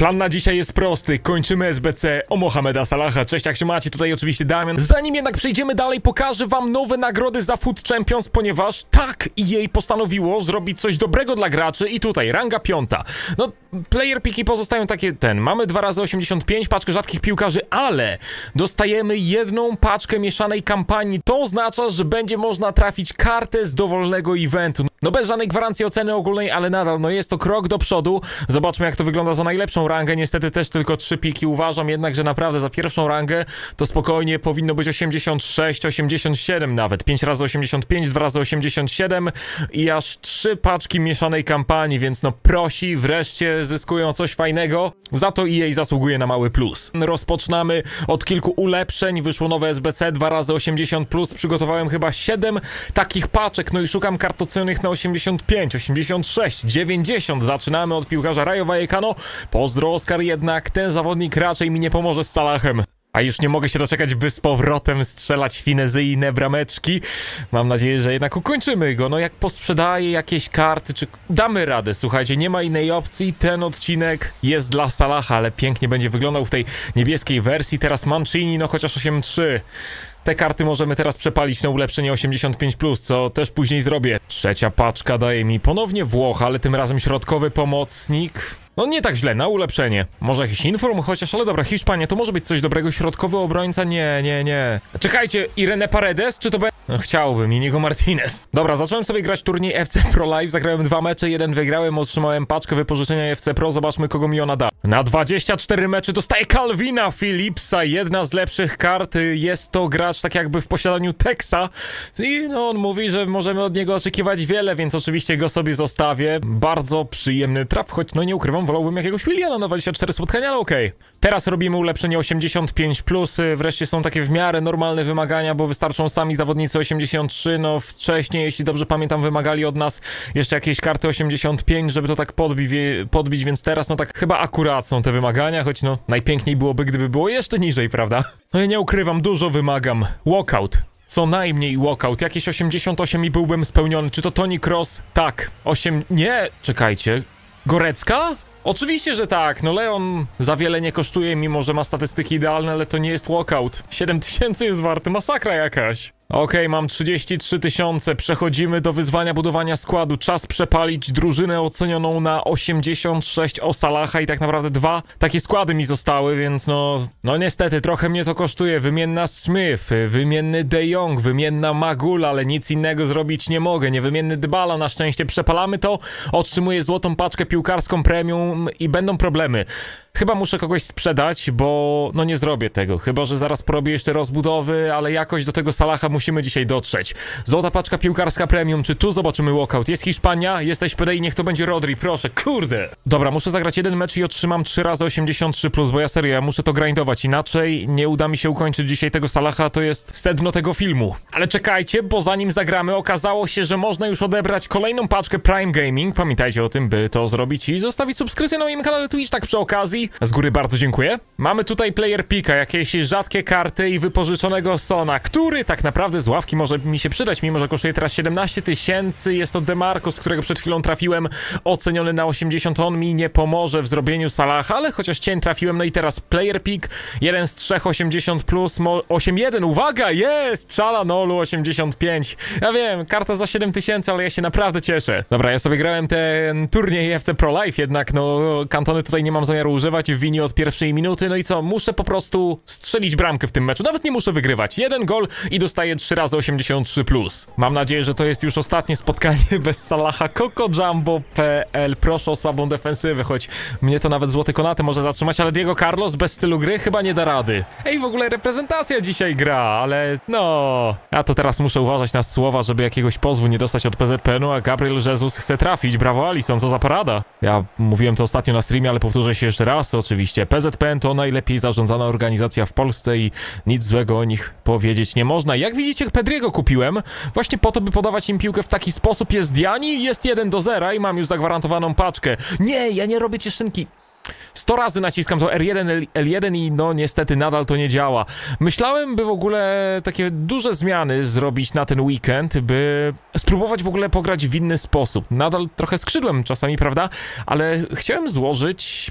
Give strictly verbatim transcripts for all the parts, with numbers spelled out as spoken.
Plan na dzisiaj jest prosty, kończymy S B C o Mohameda Salaha. Cześć, jak się macie? Tutaj oczywiście Damian. Zanim jednak przejdziemy dalej, pokażę wam nowe nagrody za Foot Champions, ponieważ tak E A postanowiło zrobić coś dobrego dla graczy i tutaj ranga piąta. No, player piki pozostają takie, ten, mamy dwa razy osiemdziesiąt pięć, paczkę rzadkich piłkarzy, ale dostajemy jedną paczkę mieszanej kampanii. To oznacza, że będzie można trafić kartę z dowolnego eventu. No bez żadnej gwarancji oceny ogólnej, ale nadal, no jest to krok do przodu. Zobaczmy, jak to wygląda za najlepszą rangę. Niestety też tylko trzy piki. Uważam jednak, że naprawdę za pierwszą rangę to spokojnie powinno być osiemdziesiąt sześć, osiemdziesiąt siedem nawet. pięć razy osiemdziesiąt pięć, dwa razy osiemdziesiąt siedem i aż trzy paczki mieszanej kampanii, więc no prosi, wreszcie zyskują coś fajnego. Za to E A zasługuje na mały plus. Rozpoczynamy od kilku ulepszeń. Wyszło nowe S B C dwa razy osiemdziesiąt plus. Przygotowałem chyba siedem takich paczek, no i szukam kart ocenionych na osiemdziesiąt pięć, osiemdziesiąt sześć, dziewięćdziesiąt. Zaczynamy od piłkarza Rayo Vallecano. Pozdro, Oskar, jednak ten zawodnik raczej mi nie pomoże z Salahem. A już nie mogę się doczekać, by z powrotem strzelać finezyjne brameczki. Mam nadzieję, że jednak ukończymy go. No jak posprzedaję jakieś karty, czy damy radę, słuchajcie, nie ma innej opcji. Ten odcinek jest dla Salaha, ale pięknie będzie wyglądał w tej niebieskiej wersji. Teraz Mancini, no chociaż osiem trzy. Te karty możemy teraz przepalić na ulepszenie osiemdziesiąt pięć plus, co też później zrobię. Trzecia paczka daje mi ponownie Włoch, ale tym razem środkowy pomocnik. No nie tak źle, na ulepszenie. Może jakiś inform, chociaż, ale dobra, Hiszpania, to może być coś dobrego. Środkowy obrońca, nie, nie, nie. Czekajcie, Irene Paredes, czy to będzie... No chciałbym, Inigo Martinez. Dobra, zacząłem sobie grać turniej F C Pro Live, zagrałem dwa mecze, jeden wygrałem, otrzymałem paczkę wypożyczenia F C Pro, zobaczmy, kogo mi ona da. Na dwadzieścia cztery mecze dostaję Calvina Phillipsa, jedna z lepszych kart, jest to gracz tak jakby w posiadaniu Texa i no on mówi, że możemy od niego oczekiwać wiele, więc oczywiście go sobie zostawię. Bardzo przyjemny traf, choć no nie ukrywam, wolałbym jakiegoś Williana na dwadzieścia cztery spotkania, ale okej. Okay. Teraz robimy ulepszenie osiemdziesiąt pięć plus, wreszcie są takie w miarę normalne wymagania, bo wystarczą sami zawodnicy osiemdziesiąt trzy, no wcześniej, jeśli dobrze pamiętam, wymagali od nas jeszcze jakieś karty osiemdziesiąt pięć, żeby to tak podbić, podbić, więc teraz no tak chyba akurat są te wymagania, choć no najpiękniej byłoby, gdyby było jeszcze niżej, prawda? No ja nie ukrywam, dużo wymagam. Walkout. Co najmniej walkout. Jakieś osiemdziesiąt osiem i byłbym spełniony. Czy to Toni Kroos? Tak. osiem... Nie, czekajcie. Gorecka? Oczywiście, że tak. No Leon za wiele nie kosztuje, mimo że ma statystyki idealne, ale to nie jest walkout. siedem tysięcy jest warty, masakra jakaś. Okej, okay, mam trzydzieści trzy tysiące. Przechodzimy do wyzwania budowania składu. Czas przepalić drużynę ocenioną na osiemdziesiąt sześć o Salaha i tak naprawdę dwa takie składy mi zostały, więc no... No niestety, trochę mnie to kosztuje. Wymienna Smith, wymienny De Jong, wymienna Magula, ale nic innego zrobić nie mogę. Niewymienny Dybala, na szczęście przepalamy to. Otrzymuję złotą paczkę piłkarską premium i będą problemy. Chyba muszę kogoś sprzedać, bo no nie zrobię tego. Chyba że zaraz porobię jeszcze rozbudowy, ale jakoś do tego Salaha musimy dzisiaj dotrzeć. Złota paczka piłkarska premium, czy tu zobaczymy walkout? Jest Hiszpania, jesteś P D i niech to będzie Rodri, proszę, kurde. Dobra, muszę zagrać jeden mecz i otrzymam trzy razy osiemdziesiąt trzy plus, bo ja serio, ja muszę to grindować, inaczej nie uda mi się ukończyć dzisiaj tego Salaha, to jest sedno tego filmu. Ale czekajcie, bo zanim zagramy, okazało się, że można już odebrać kolejną paczkę Prime Gaming. Pamiętajcie o tym, by to zrobić i zostawić subskrypcję na moim kanale Twitch, tak przy okazji. Z góry bardzo dziękuję. Mamy tutaj player pika, jakieś rzadkie karty i wypożyczonego Sona, który tak naprawdę z ławki może mi się przydać, mimo że kosztuje teraz siedemnaście tysięcy. Jest to DeMarcus, którego przed chwilą trafiłem, oceniony na osiemdziesiąt. On mi nie pomoże w zrobieniu Salaha, ale chociaż cień trafiłem. No i teraz player pick, jeden z trzech osiemdziesiąt plus, osiem jeden, uwaga, jest! Czalanolu osiemdziesiąt pięć. Ja wiem, karta za siedem tysięcy, ale ja się naprawdę cieszę. Dobra, ja sobie grałem ten turniej F C Pro Live, jednak no Cantony tutaj nie mam zamiaru używać, w winie od pierwszej minuty, no i co, muszę po prostu strzelić bramkę w tym meczu, nawet nie muszę wygrywać, jeden gol i dostaję trzy razy osiemdziesiąt trzy plus. Mam nadzieję, że to jest już ostatnie spotkanie bez Salaha. Coco Jumbo kropka p l, proszę o słabą defensywę, choć mnie to nawet złoty Konaty może zatrzymać, ale Diego Carlos bez stylu gry chyba nie da rady. Ej, w ogóle reprezentacja dzisiaj gra, ale no... Ja to teraz muszę uważać na słowa, żeby jakiegoś pozwu nie dostać od P Z P N u, a Gabriel Jesus chce trafić, brawo Alisson, co za parada. Ja mówiłem to ostatnio na streamie, ale powtórzę się jeszcze raz, oczywiście. P Z P N to najlepiej zarządzana organizacja w Polsce i nic złego o nich powiedzieć nie można. Jak widzicie, Pedriego kupiłem właśnie po to, by podawać im piłkę w taki sposób. Jest Diani, jest jeden do zera i mam już zagwarantowaną paczkę. Nie, ja nie robię cieszynki. sto razy naciskam to R jeden, L jeden i no niestety nadal to nie działa. Myślałem, by w ogóle takie duże zmiany zrobić na ten weekend, by spróbować w ogóle pograć w inny sposób. Nadal trochę skrzydłem czasami, prawda? Ale chciałem złożyć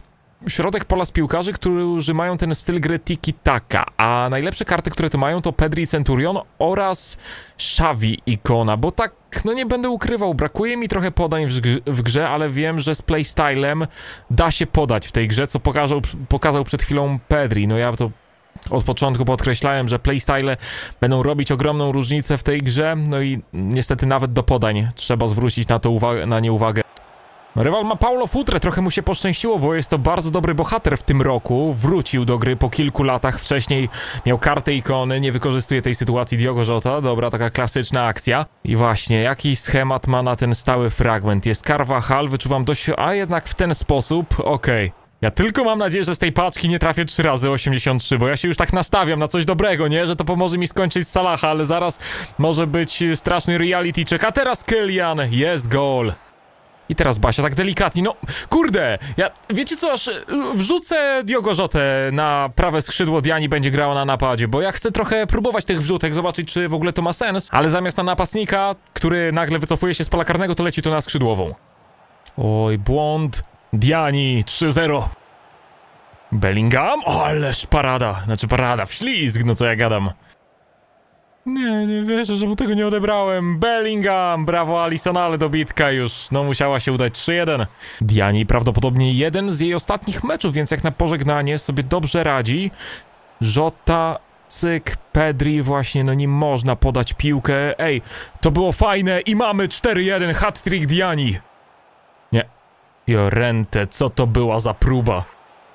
środek pola z piłkarzy, którzy mają ten styl gry tiki-taka, a najlepsze karty, które to mają, to Pedri, Centurion oraz Xavi Ikona, bo tak, no nie będę ukrywał, brakuje mi trochę podań w, grze, w grze, ale wiem, że z playstylem da się podać w tej grze, co pokazał, pokazał przed chwilą Pedri. No ja to od początku podkreślałem, że playstyle będą robić ogromną różnicę w tej grze, no i niestety nawet do podań trzeba zwrócić na to uwagę, na nie uwagę. Rywal ma Paulo Futre, trochę mu się poszczęściło, bo jest to bardzo dobry bohater w tym roku. Wrócił do gry po kilku latach, wcześniej miał kartę ikony, nie wykorzystuje tej sytuacji Diogo Jota. Dobra, taka klasyczna akcja. I właśnie, jaki schemat ma na ten stały fragment? Jest Carvajal, wyczuwam dość, a jednak w ten sposób, okej. Okay. Ja tylko mam nadzieję, że z tej paczki nie trafię trzy razy osiemdziesiąt trzy, bo ja się już tak nastawiam na coś dobrego, nie? Że to pomoże mi skończyć z Salaha, ale zaraz może być straszny reality check. A teraz Kylian, jest gol. I teraz Basia tak delikatnie, no kurde, ja, wiecie co, aż wrzucę Diogo Jotę na prawe skrzydło, Diani będzie grała na napadzie, bo ja chcę trochę próbować tych wrzutek, zobaczyć czy w ogóle to ma sens, ale zamiast na napastnika, który nagle wycofuje się z pola karnego, to leci to na skrzydłową. Oj, błąd, Diani, trzy zero. Bellingham, ależ parada, znaczy parada, wślizg, no co ja gadam. Nie, nie wierzę, że mu tego nie odebrałem. Bellingham, brawo Alisson, ale dobitka już. No musiała się udać trzy jeden. Diani prawdopodobnie jeden z jej ostatnich meczów, więc jak na pożegnanie sobie dobrze radzi. Jota, cyk, Pedri właśnie, no nim można podać piłkę. Ej, to było fajne i mamy cztery jeden, hat-trick Diani. Nie. Llorente, co to była za próba?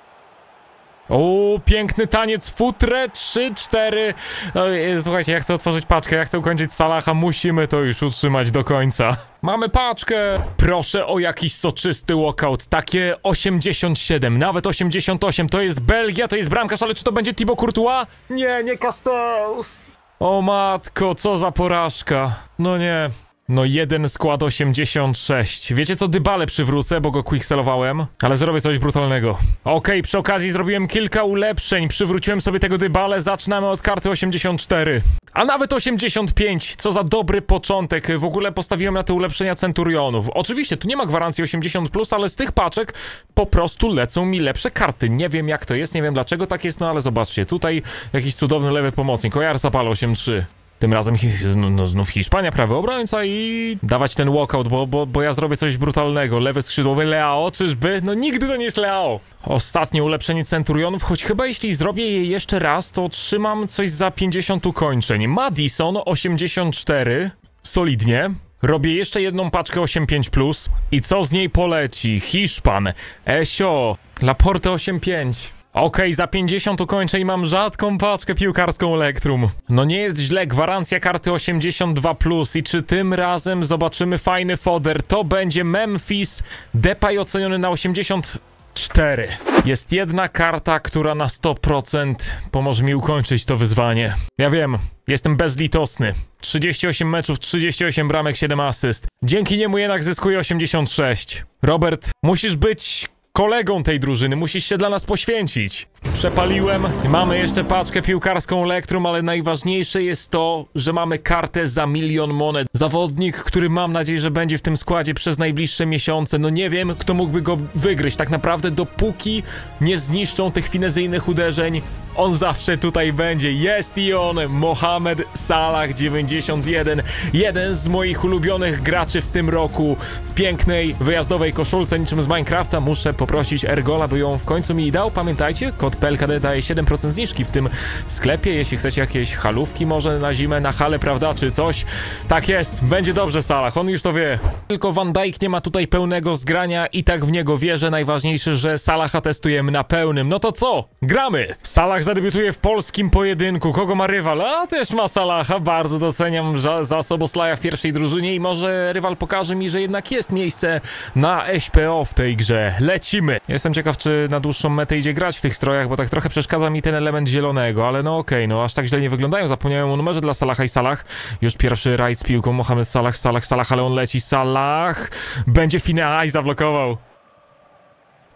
O, piękny taniec Futre, trzy cztery. No, słuchajcie, ja chcę otworzyć paczkę, ja chcę ukończyć Salaha, musimy to już utrzymać do końca. Mamy paczkę! Proszę o jakiś soczysty walkout, takie osiemdziesiąt siedem, nawet osiemdziesiąt osiem, to jest Belgia, to jest bramkarz, ale czy to będzie Thibaut Courtois? Nie, nie Castells. O matko, co za porażka. No nie. No jeden skład osiemdziesiąt sześć. Wiecie co, Dybale przywrócę, bo go quickselowałem, ale zrobię coś brutalnego. Okej, okay, przy okazji zrobiłem kilka ulepszeń, przywróciłem sobie tego Dybale, zaczynamy od karty osiemdziesiąt cztery. A nawet osiemdziesiąt pięć, co za dobry początek. W ogóle postawiłem na te ulepszenia Centurionów. Oczywiście, tu nie ma gwarancji osiemdziesiąt plus, ale z tych paczek po prostu lecą mi lepsze karty. Nie wiem jak to jest, nie wiem dlaczego tak jest, no ale zobaczcie, tutaj jakiś cudowny lewy pomocnik. Oyarzabal osiem trzy. Tym razem no, znów Hiszpania, prawy obrońca i dawać ten walkout, bo, bo, bo ja zrobię coś brutalnego. Lewy skrzydłowy Leao, czyżby? No nigdy to nie jest Leao. Ostatnie ulepszenie Centurionów, choć chyba jeśli zrobię je jeszcze raz, to otrzymam coś za pięćdziesiąt ukończeń. Madison osiemdziesiąt cztery, solidnie. Robię jeszcze jedną paczkę osiem pięć plus. I co z niej poleci? Hiszpan, Esio, Laporte osiem pięć. Okej, okay, za pięćdziesiąt ukończeń mam rzadką paczkę piłkarską Elektrum. No nie jest źle, gwarancja karty osiemdziesiąt dwa plus i czy tym razem zobaczymy fajny foder? To będzie Memphis, Depay oceniony na osiemdziesiąt cztery. Jest jedna karta, która na sto procent pomoże mi ukończyć to wyzwanie. Ja wiem, jestem bezlitosny. trzydzieści osiem meczów, trzydzieści osiem bramek, siedem asyst. Dzięki niemu jednak zyskuję osiemdziesiąt sześć. Robert, musisz być kolegą tej drużyny, musisz się dla nas poświęcić. Przepaliłem, mamy jeszcze paczkę piłkarską Elektrum, ale najważniejsze jest to, że mamy kartę za milion monet. Zawodnik, który mam nadzieję, że będzie w tym składzie przez najbliższe miesiące. No nie wiem, kto mógłby go wygryźć. Tak naprawdę dopóki nie zniszczą tych finezyjnych uderzeń, on zawsze tutaj będzie. Jest i on, Mohamed Salah dziewięćdziesiąt jeden. Jeden z moich ulubionych graczy w tym roku. W pięknej, wyjazdowej koszulce niczym z Minecrafta. Muszę poprosić Ergola, by ją w końcu mi dał. Pamiętajcie, kod P L K D daje siedem procent zniżki w tym sklepie, jeśli chcecie jakieś halówki może na zimę, na hale, prawda, czy coś. Tak jest, będzie dobrze Salah, on już to wie. Tylko Van Dijk nie ma tutaj pełnego zgrania i tak w niego wierzę. Najważniejsze, że Salaha testujemy na pełnym. No to co? Gramy! Salah zadebiutuje w polskim pojedynku. Kogo ma rywal? A też ma Salaha. Bardzo doceniam za, za Soboslaja w pierwszej drużynie i może rywal pokaże mi, że jednak jest miejsce na S P O w tej grze. Lecimy! Jestem ciekaw, czy na dłuższą metę idzie grać w tych strojach, bo tak trochę przeszkadza mi ten element zielonego, ale no okej, okay, no aż tak źle nie wyglądają. Zapomniałem o numerze dla Salaha i Salah. Już pierwszy rajd z piłką. Mohamed Salah, Salah, Salah, ale on leci. Salah! Będzie finał. Aj, zablokował.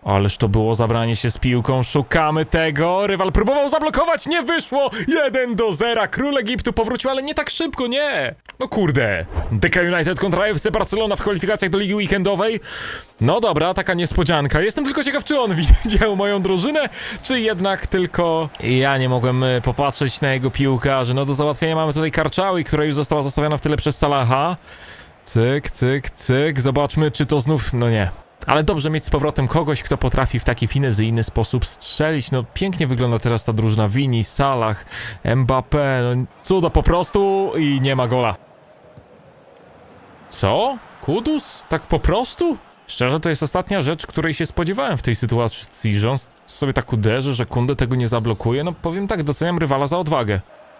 Ależ to było zabranie się z piłką, szukamy tego, rywal próbował zablokować, nie wyszło, jeden do zera, król Egiptu powrócił, ale nie tak szybko, nie. No kurde. D K United kontra F C Barcelona w kwalifikacjach do Ligi Weekendowej. No dobra, taka niespodzianka, jestem tylko ciekaw, czy on widział moją drużynę, czy jednak tylko ja nie mogłem popatrzeć na jego piłkarzy. No do załatwienia mamy tutaj Karczały, która już została zostawiona w tyle przez Salaha. Cyk, cyk, cyk, zobaczmy, czy to znów, no nie. Ale dobrze mieć z powrotem kogoś, kto potrafi w taki finezyjny sposób strzelić. No pięknie wygląda teraz ta drużyna. Vini, Salah, Mbappé, no cudo po prostu i nie ma gola. Co? Kudus? Tak po prostu? Szczerze, to jest ostatnia rzecz, której się spodziewałem w tej sytuacji, że on sobie tak uderzy, że Kunde tego nie zablokuje. No powiem tak, doceniam rywala za odwagę.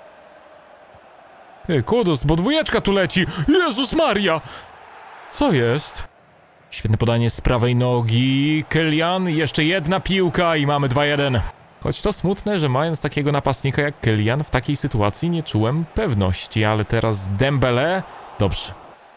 Ty, Kudus, bo dwójeczka tu leci. Jezus Maria! Co jest? Świetne podanie z prawej nogi. Kylian, jeszcze jedna piłka i mamy dwa jeden. Choć to smutne, że mając takiego napastnika jak Kylian, w takiej sytuacji nie czułem pewności, ale teraz Dembele. Dobrze.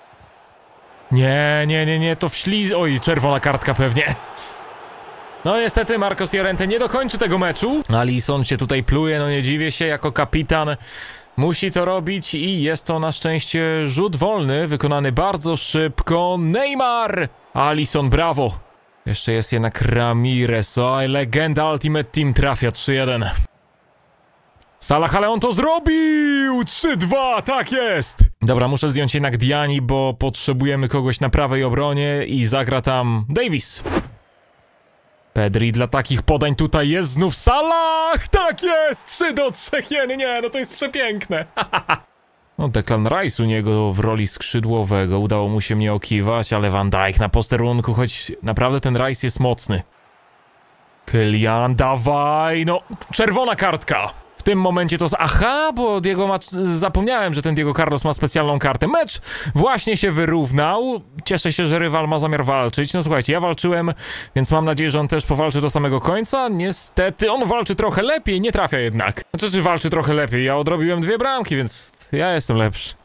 Nie, nie, nie, nie, to wśliz... Oj, czerwona kartka pewnie. No niestety Marcos Llorente nie dokończy tego meczu. Alisson się tutaj pluje, no nie dziwię się, jako kapitan musi to robić i jest to na szczęście rzut wolny, wykonany bardzo szybko. Neymar! Alisson, brawo! Jeszcze jest jednak Ramirez, oj, legenda Ultimate Team trafia trzy jeden. Salah, ale on to zrobił! trzy dwa, tak jest! Dobra, muszę zdjąć jednak Diani, bo potrzebujemy kogoś na prawej obronie i zagra tam Davis. Pedri dla takich podań tutaj jest znów Salah! Tak jest! trzy do trzech, nie, nie, no to jest przepiękne. No Declan Rice u niego w roli skrzydłowego, udało mu się mnie okiwać, ale Van Dijk na posterunku, choć naprawdę ten Rice jest mocny. Kylian, dawaj, no, czerwona kartka. W tym momencie to... Aha, bo Diego ma... Zapomniałem, że ten Diego Carlos ma specjalną kartę. Mecz właśnie się wyrównał. Cieszę się, że rywal ma zamiar walczyć. No słuchajcie, ja walczyłem, więc mam nadzieję, że on też powalczy do samego końca. Niestety on walczy trochę lepiej, nie trafia jednak. Znaczy, że walczy trochę lepiej. Ja odrobiłem dwie bramki, więc ja jestem lepszy.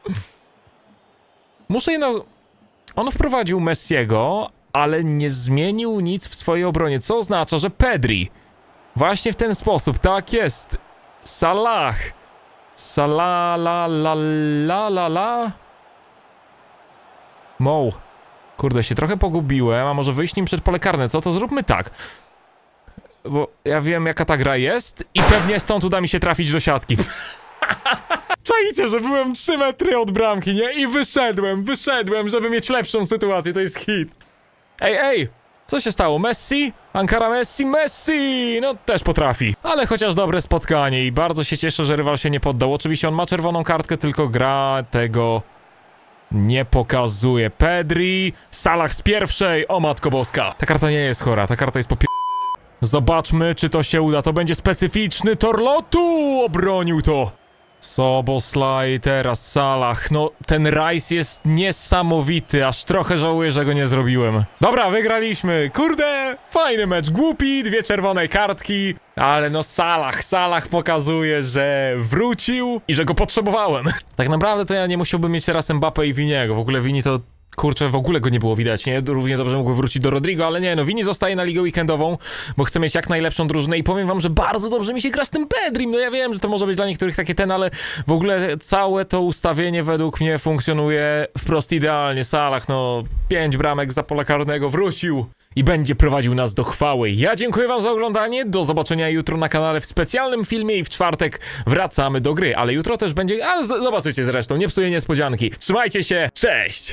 Muszę jedno... On wprowadził Messiego, ale nie zmienił nic w swojej obronie, co oznacza, że Pedri właśnie w ten sposób, tak jest. Salah. Salah, la, la, la, la, la. Mo. Kurde, się trochę pogubiłem, a może wyjść nim przed pole karne, co? To zróbmy tak. Bo ja wiem, jaka ta gra jest i pewnie stąd uda mi się trafić do siatki. Czajcie, że byłem trzy metry od bramki, nie? I wyszedłem, wyszedłem, żeby mieć lepszą sytuację, to jest hit. Ej, ej! Co się stało? Messi? Ankara Messi? Messi! No też potrafi. Ale chociaż dobre spotkanie i bardzo się cieszę, że rywal się nie poddał. Oczywiście on ma czerwoną kartkę, tylko gra tego nie pokazuje. Pedri, Salah z pierwszej. O matko boska. Ta karta nie jest chora, ta karta jest po... Zobaczmy, czy to się uda. To będzie specyficzny tor lotu! Obronił to. Soboslaj, teraz Salah. No, ten Rice jest niesamowity, aż trochę żałuję, że go nie zrobiłem. Dobra, wygraliśmy. Kurde, fajny mecz, głupi, dwie czerwone kartki. Ale no Salah, Salah pokazuje, że wrócił i że go potrzebowałem. Tak naprawdę to ja nie musiałbym mieć teraz Mbappé i Viniego. W ogóle Vini to... Kurczę, w ogóle go nie było widać, nie? Równie dobrze mógłby wrócić do Rodrigo, ale nie, no Vini zostaje na ligę weekendową, bo chcę mieć jak najlepszą drużynę i powiem wam, że bardzo dobrze mi się gra z tym Pedrim. No ja wiem, że to może być dla niektórych takie ten, ale w ogóle całe to ustawienie według mnie funkcjonuje wprost idealnie. Salah, no, pięć bramek za pola karnego, wrócił i będzie prowadził nas do chwały. Ja dziękuję wam za oglądanie, do zobaczenia jutro na kanale w specjalnym filmie i w czwartek wracamy do gry, ale jutro też będzie, ale zobaczycie zresztą, nie psuję niespodzianki. Trzymajcie się, cześć!